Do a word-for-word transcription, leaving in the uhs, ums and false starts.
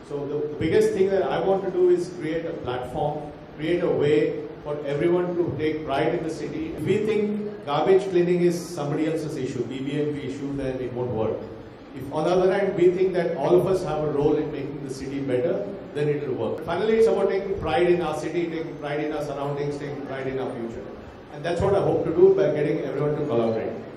So the, the biggest thing that I want to do is create a platform, create a way for everyone to take pride in the city. If we think garbage cleaning is somebody else's issue, B B M P issue, then it won't work. If on the other hand we think that all of us have a role in making the city better, then it will work. Finally, it's about taking pride in our city, taking pride in our surroundings, taking pride in our future. And that's what I hope to do by getting everyone to collaborate.